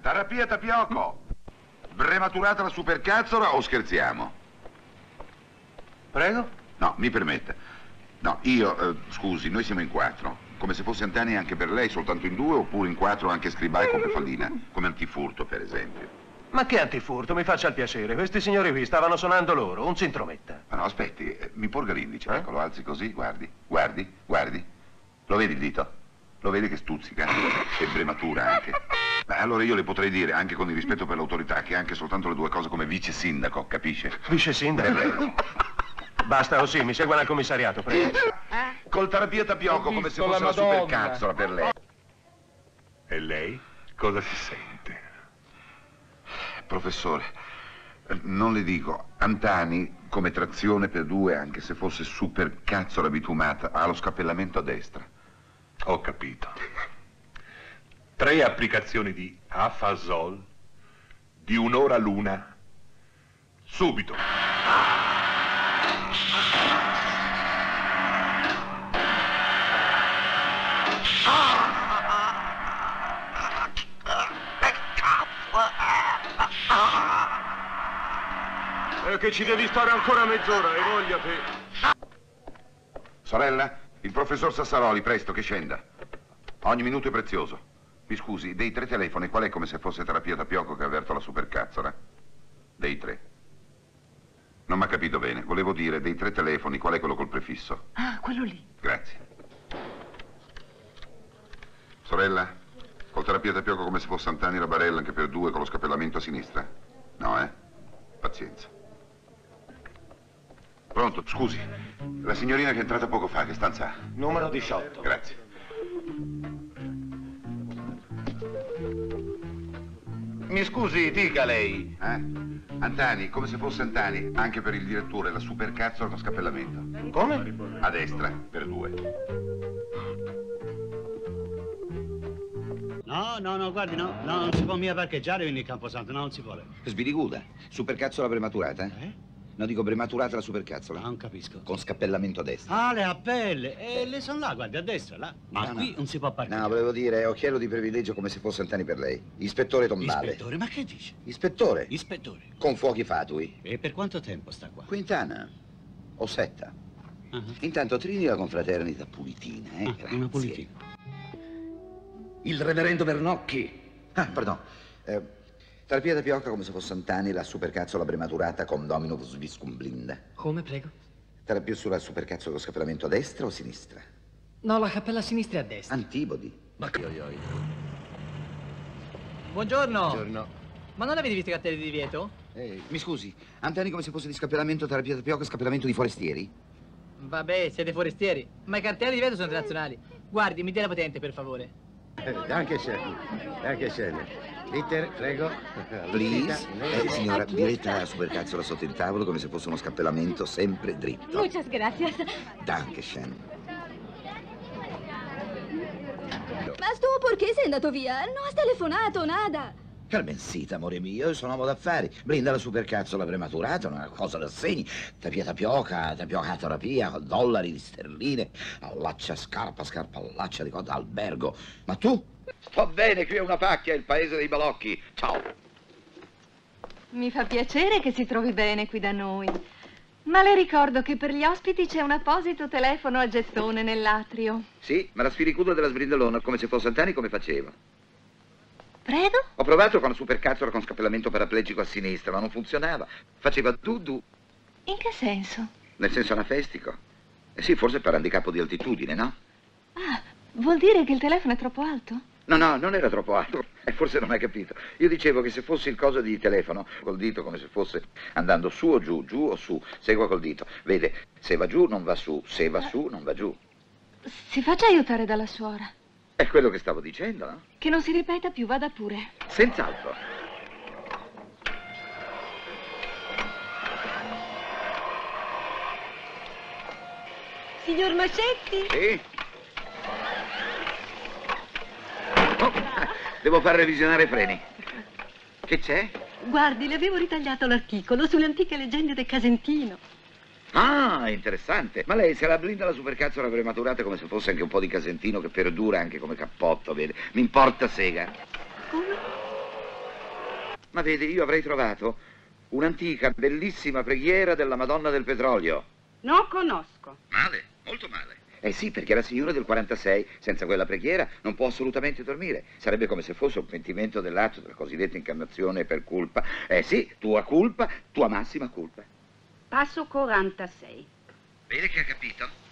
Terapia Tapiocco. Prematurata la supercazzola o scherziamo? Prego? No, mi permetta. No, io, scusi, noi siamo in 4. Come se fosse Antani anche per lei, soltanto in 2, oppure in 4 anche Scribà e Compefallina, come antifurto, per esempio. Ma che antifurto, mi faccia il piacere. Questi signori qui stavano suonando loro, un sintrometta. Ma no, aspetti, mi porga l'indice, ecco, lo alzi così, guardi, guardi, guardi. Lo vedi il dito? Lo vedi che stuzzica? È prematura anche. Beh, allora io le potrei dire, anche con il rispetto per l'autorità, che anche soltanto le due cose come vice sindaco, capisce? Vice sindaco? Basta così, mi segua al commissariato, prego. Col Terapia Tapiocco, come se fosse una supercazzola per lei. E lei cosa si sente? Professore, non le dico, Antani come trazione per 2, anche se fosse supercazzola bitumata, ha lo scappellamento a destra. Ho capito. 3 applicazioni di Afasol di 1 ora l'una. Subito. Che ci devi stare ancora mezz'ora, hai voglia te. Sorella, il professor Sassaroli, presto, che scenda. Ogni minuto è prezioso. Mi scusi, dei 3 telefoni, qual è come se fosse Terapia Tapiocco che ha aperto la supercazzola? Dei 3. Non mi ha capito bene. Volevo dire, dei 3 telefoni, qual è quello col prefisso? Ah, quello lì. Grazie. Sorella, col Terapia Tapiocco come se fosse Antani la barella anche per 2 con lo scappellamento a sinistra? No, Pazienza. Pronto, scusi. La signorina che è entrata poco fa, che stanza ha? Numero 18. Grazie. Mi scusi, dica lei. Antani, come se fosse Antani, anche per il direttore, la supercazzola con scappellamento. Come? A destra, per 2. No, guardi, no, non si può mica parcheggiare quindi il Camposanto, no, non si vuole. Sbiriguda, supercazzola prematurata? No, dico prematurata la supercazzola. Non capisco. Con scappellamento a destra. Ah, le appelle, le sono là, guardi, a destra, là. Ma qui non si può parcheggiare. No, volevo dire, occhiello di privilegio come se fosse Antani per lei. Ispettore Tombale. Ispettore, ma che dice? Ispettore. Ispettore. Con fuochi fatui. E per quanto tempo sta qua? Quintana. O Setta. Intanto trini la confraternita pulitina, grazie. Una pulitina. Il reverendo Bernocchi. Pardon. Terapia Tapiocco come se fosse Antani, la supercazzola prematurata con dominus viscum blinda. Come, prego? Terapia sulla supercazzola con scappellamento a destra o a sinistra? No, la cappella a sinistra e a destra. Antibodi. Ma che... Buongiorno. Buongiorno. Ma non avete visto i cartelli di divieto? Mi scusi, Antani come se fosse di scappellamento, Terapia Tapiocco, scappellamento di forestieri? Vabbè, siete forestieri. Ma i cartelli di divieto sono internazionali. Guardi, mi dia la patente, per favore. Anche scene. Litter, prego. Please. Signora, diretta la supercazzola sotto il tavolo come se fosse uno scappellamento sempre dritto. Muchas gracias. Dankeschön. Ma tu perché sei andato via? Non has telefonato, nada. Carmencita, amore mio, io sono uomo d'affari. Blinda la supercazzola prematurata, una cosa da segni. Tapioca, terapia, dollari di sterline, allaccia scarpa allaccia di cosa, albergo. Ma tu? Va bene, qui è una pacchia, il paese dei balocchi. Ciao. Mi fa piacere che si trovi bene qui da noi. Ma le ricordo che per gli ospiti c'è un apposito telefono a gettone nell'atrio. Sì, ma la sfiricuda della sbrindolona, come se fosse Antani, come faceva? Prego? Ho provato con la supercazzola con scappellamento paraplegico a sinistra, ma non funzionava. Faceva du-du. In che senso? Nel senso anafestico. Sì, forse per handicap di altitudine, no? Ah, vuol dire che il telefono è troppo alto? No, non era troppo alto. Forse non hai capito. Io dicevo che se fossi il coso di telefono, col dito come se fosse andando su o giù o su, segua col dito. Vede, se va giù non va su, se va su non va giù. Si faccia aiutare dalla suora. È quello che stavo dicendo, no? Che non si ripeta più, vada pure. Senz'altro. Signor Macetti? Sì? Oh, devo far revisionare i freni. Che c'è? Guardi, le avevo ritagliato l'articolo sulle antiche leggende del Casentino. Ah, interessante. Ma lei se la blinda la supercazzola prematurata come se fosse anche un po' di Casentino che perdura anche come cappotto, vede? Mi importa sega. Come? Ma vedi, io avrei trovato un'antica, bellissima preghiera della Madonna del Petrolio. Non conosco. Male, molto male. Eh sì, perché la signora del 46, senza quella preghiera, non può assolutamente dormire. Sarebbe come se fosse un pentimento dell'atto della cosiddetta incarnazione per colpa. Eh sì, tua colpa, tua massima colpa. Passo 46. Vede che ha capito?